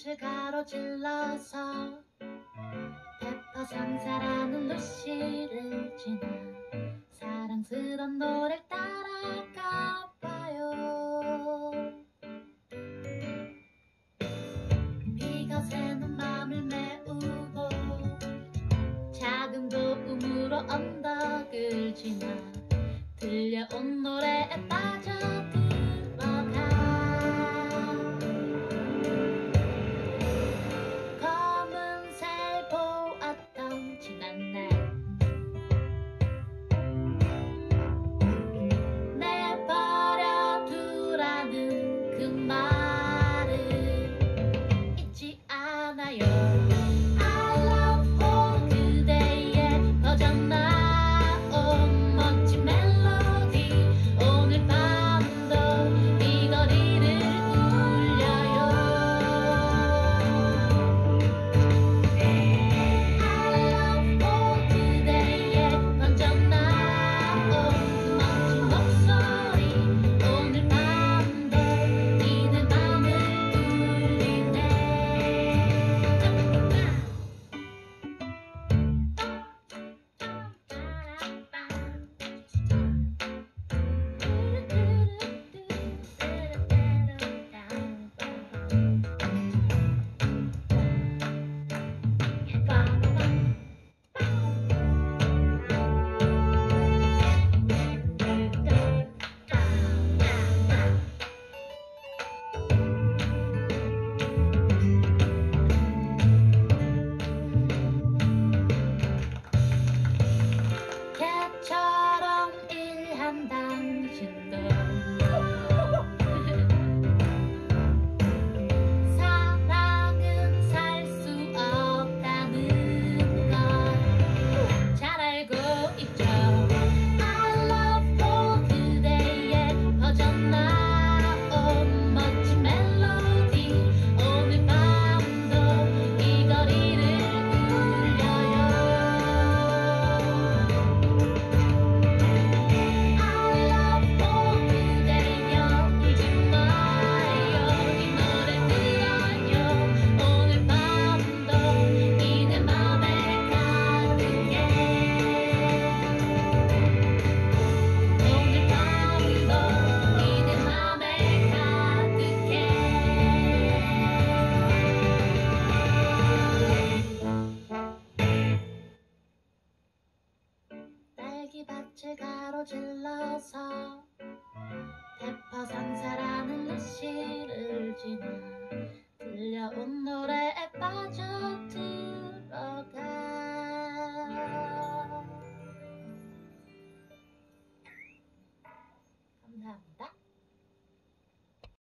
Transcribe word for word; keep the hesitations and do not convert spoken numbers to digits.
딸기밭을 가로질러서 페퍼 상사라는 루시를 지나 사랑스런 노래를 따라가봐요. 비가 새는 맘을 메우고 작은 도움으로 언덕을 지나 들려온 노래에 빠져들어가 검은색 보았던 지난 날 내버려 두라는 그 말을 잊지 않아요. I love for 그대의 퍼져나온 멋진 멜로디 오늘 밤도 이 거리를 울려요. I love for 그대의 번져나온 그 멋진 목소리 오늘 밤도 이내 맘을 울리네. 개처럼 일한 당신도 사랑은 살 수 없다는 걸 잘 알고 있죠. I love for 그대의 퍼져나온 멋진 멜로디 오늘 밤도 이 거리를 울려요. I love for 그대여 울지 마요 이 노래 들려요 오늘 밤도 이 내 맘에 가득해. 오늘 밤도 이 내 맘에 가득해. 딸기밭을 가로질러서 페퍼 상사라는 루시를 지나 들려온 노래에 빠져